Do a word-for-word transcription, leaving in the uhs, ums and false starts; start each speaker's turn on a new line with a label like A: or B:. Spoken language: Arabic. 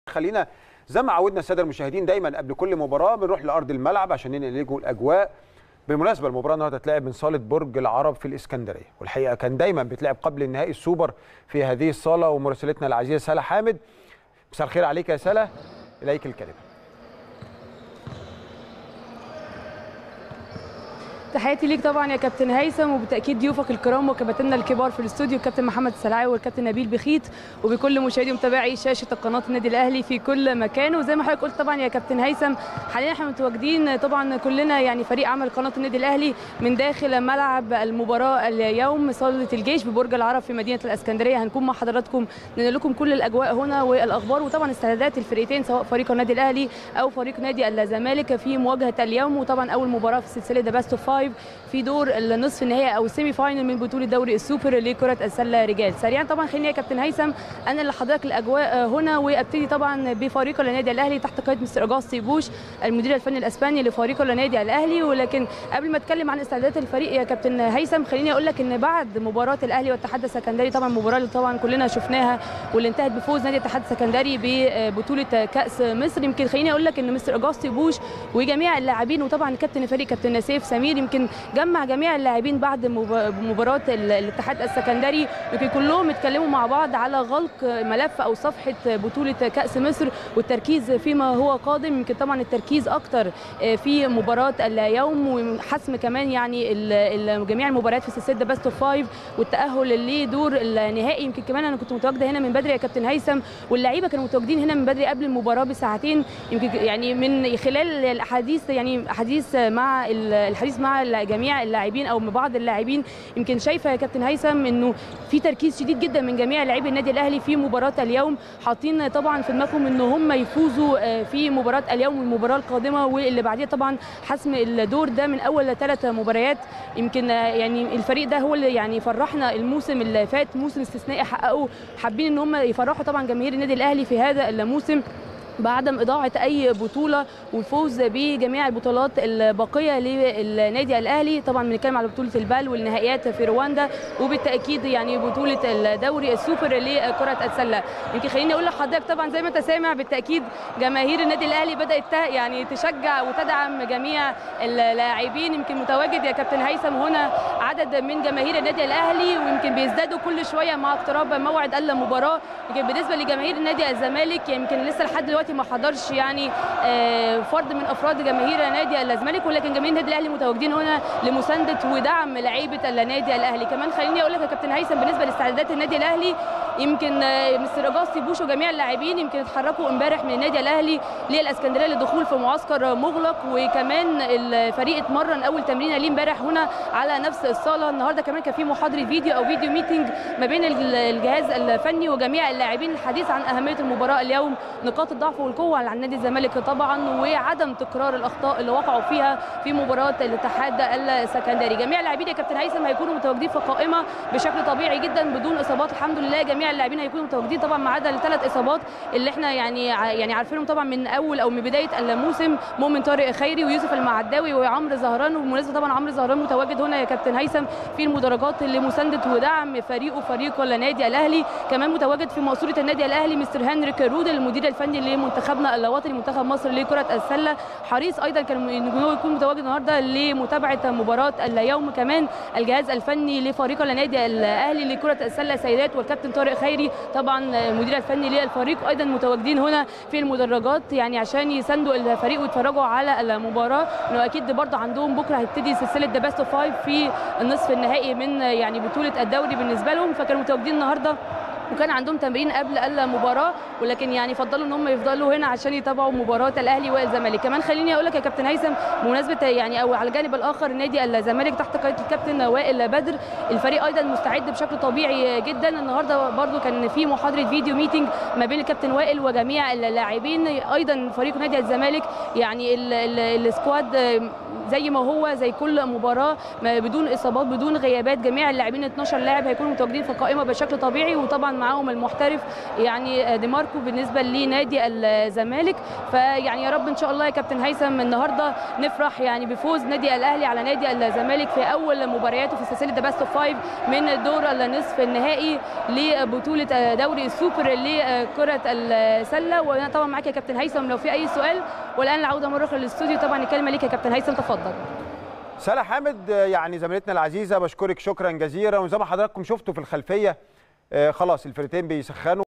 A: خلينا زي ما عودنا الساده المشاهدين دايما قبل كل مباراه بنروح لارض الملعب عشان ننقل لكم الاجواء. بالمناسبه المباراه النهارده هتتلعب من صاله برج العرب في الاسكندريه، والحقيقه كان دايما بتلعب قبل النهائي السوبر في هذه الصاله. ومراسلتنا العزيزه سلا حامد، مساء الخير عليك يا سلا، اليك الكلمه.
B: تحياتي ليك طبعا يا كابتن هيثم، وبالتاكيد ضيوفك الكرام وكباتننا الكبار في الاستوديو الكابتن محمد السلعاوي والكابتن نبيل بخيت، وبكل مشاهدي ومتابعي شاشه قناه النادي الاهلي في كل مكان. وزي ما حضرتك قلت طبعا يا كابتن هيثم، حاليا احنا متواجدين طبعا كلنا يعني فريق عمل قناه النادي الاهلي من داخل ملعب المباراه اليوم صاله الجيش ببرج العرب في مدينه الاسكندريه. هنكون مع حضراتكم ننقل لكم كل الاجواء هنا والاخبار، وطبعا استعدادات الفريقين سواء فريق النادي الاهلي او فريق نادي الزمالك في مواجهه اليوم. وطبعا اول مباراه في سلسله ذا بيست اوف فايف في دور النصف النهائي او السيمي فاينل من بطوله دوري السوبر لكره السله رجال. سريعا طبعا خليني يا كابتن هيثم انا اللي حضرتك الاجواء هنا، وابتدي طبعا بفريق النادي الاهلي تحت قياده مستر اجاستي بوش المدير الفني الاسباني لفريق النادي الاهلي. ولكن قبل ما اتكلم عن استعدادات الفريق يا كابتن هيثم، خليني اقول لك ان بعد مباراه الاهلي والاتحاد السكندري، طبعا المباراه اللي طبعا كلنا شفناها واللي انتهت بفوز نادي الاتحاد السكندري ببطوله كاس مصر، يمكن خليني اقول لك ان مستر اجاستي بوش وجميع اللاعبين وطبعا كابتن الفريق كابتن نسيف سمير يمكن جمع جميع اللاعبين بعد مباراه الاتحاد السكندري، يمكن كلهم اتكلموا مع بعض على غلق ملف او صفحه بطوله كاس مصر والتركيز فيما هو قادم. يمكن طبعا التركيز اكتر في مباراه اليوم وحسم كمان يعني جميع المباريات في سلسله بيست اوف فايف والتاهل لدور النهائي. يمكن كمان انا كنت متواجده هنا من بدري يا كابتن هيثم، واللعيبه كانوا متواجدين هنا من بدري قبل المباراه بساعتين. يمكن يعني من خلال الاحاديث يعني حديث مع الحديث مع جميع اللاعبين او بعض اللاعبين، يمكن شايفه يا كابتن هيثم انه في تركيز شديد جدا من جميع لاعبي النادي الاهلي في مباراه اليوم، حاطين طبعا في دماغهم ان هم يفوزوا في مباراه اليوم والمباراه القادمه واللي بعديها طبعا حسم الدور ده من اول ثلاث مباريات. يمكن يعني الفريق ده هو اللي يعني فرحنا الموسم اللي فات، موسم استثنائي حققوا، حابين ان هم يفرحوا طبعا جماهير النادي الاهلي في هذا الموسم بعدم إضاعة أي بطولة والفوز بجميع البطولات الباقية للنادي الأهلي. طبعا بنتكلم على بطولة البال والنهائيات في رواندا، وبالتأكيد يعني بطولة الدوري السوبر لكرة السلة. يمكن خليني أقول لحضرتك طبعا زي ما أنت سامع بالتأكيد جماهير النادي الأهلي بدأت يعني تشجع وتدعم جميع اللاعبين. يمكن متواجد يا كابتن هيثم هنا عدد من جماهير النادي الأهلي، ويمكن بيزدادوا كل شوية مع اقتراب موعد المباراة. يمكن بالنسبة لجماهير نادي الزمالك يمكن لسه لحد دلوقتي ما حضرش يعني فرد من افراد جماهير نادي الزمالك، ولكن جماهير النادي الاهلي متواجدين هنا لمسانده ودعم لعيبه النادي الاهلي. كمان خليني اقول لك يا كابتن هيثم بالنسبه لاستعدادات النادي الاهلي، يمكن مستر اجاستي بوش وجميع اللاعبين يمكن اتحركوا امبارح من النادي الاهلي للاسكندريه للدخول في معسكر مغلق، وكمان الفريق اتمرن اول تمرينه ليه امبارح هنا على نفس الصاله. النهارده كمان كان في محاضره فيديو او فيديو ميتنج ما بين الجهاز الفني وجميع اللاعبين الحديث عن اهميه المباراه اليوم، نقاط الضعف والقوه على النادي الزمالك طبعا، وعدم تكرار الاخطاء اللي وقعوا فيها في مباراه الاتحاد السكندري. جميع اللاعبين يا كابتن هيثم هيكونوا متواجدين في قائمه بشكل طبيعي جدا بدون اصابات الحمد لله. جميع اللاعبين هيكونوا متواجدين طبعا ما عدا الثلاث اصابات اللي احنا يعني يعني عارفينهم طبعا من اول او من بدايه الموسم، مؤمن طارق خيري ويوسف المعداوي وعمرو زهران. وبالمناسبه طبعا عمرو زهران متواجد هنا يا كابتن هيثم في المدرجات لمسانده ودعم فريقه فريق النادي الاهلي. كمان متواجد في مقصوره النادي الاهلي مستر هنريك رود المدير الفني لمنتخبنا الوطني منتخب مصر لكره السله، حريص ايضا كان يكون متواجد النهارده لمتابعه مباراه اليوم. كمان الجهاز الفني لفريق النادي الاهلي لكره السله سيدات والكابتن طارق خيري طبعا المدير الفني للفريق ايضا متواجدين هنا في المدرجات يعني عشان يساندوا الفريق ويتفرجوا على المباراه. واكيد برضه عندهم بكره هتبتدي سلسله ذا بيست اوف فايف في النصف النهائي من يعني بطوله الدوري بالنسبه لهم، فكانوا متواجدين النهارده وكان عندهم تمرين قبل المباراه، ولكن يعني فضلوا ان هم يفضلوا هنا عشان يتابعوا مباراه الاهلي والزمالك. كمان خليني اقول لك يا كابتن هيثم بمناسبه يعني او على الجانب الاخر نادي الزمالك تحت قياده الكابتن وائل بدر، الفريق ايضا مستعد بشكل طبيعي جدا. النهارده برده كان في محاضره فيديو ميتنج ما بين الكابتن وائل وجميع اللاعبين. ايضا فريق نادي الزمالك يعني السكواد زي ما هو زي كل مباراه بدون اصابات بدون غيابات، جميع اللاعبين اتناشر لاعب هيكونوا متواجدين في القائمه بشكل طبيعي، وطبعا معاهم المحترف يعني دي ماركو بالنسبه لنادي الزمالك. فيعني يا رب ان شاء الله يا كابتن هيثم النهارده نفرح يعني بفوز نادي الاهلي على نادي الزمالك في اول مبارياته في سلسله ذا بيست اوف فايف من دور النصف النهائي لبطوله دوري السوبر لكره السله. وانا طبعا معاك يا كابتن هيثم لو في اي سؤال. والان العوده مره اخرى للاستوديو، طبعا الكلمه ليك يا كابتن هيثم، تفضل.
A: سلا حامد يعني زميلتنا العزيزه بشكرك شكرا جزيلا، وزي ما حضراتكم شفتوا في الخلفيه آه خلاص الفرقتين بيسخنوا.